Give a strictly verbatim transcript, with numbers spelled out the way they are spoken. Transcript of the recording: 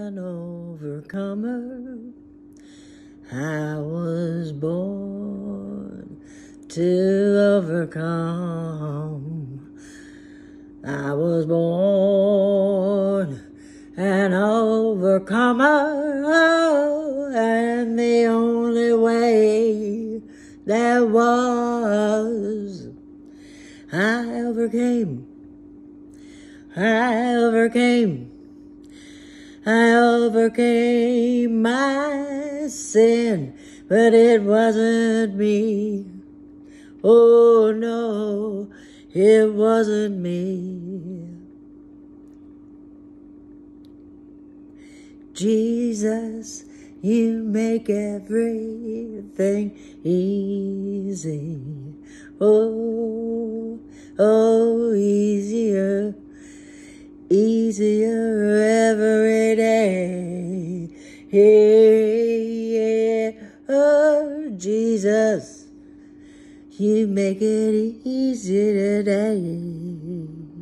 an overcomer. I was born to overcome. I was born an overcomer, oh, and the only way there was, I overcame. I overcame. I overcame my sin, but it wasn't me. Oh no, it wasn't me. Jesus, you make everything easy. Oh, oh, easier. Easier every day. Yeah, yeah. Oh, Jesus, you make it easy today.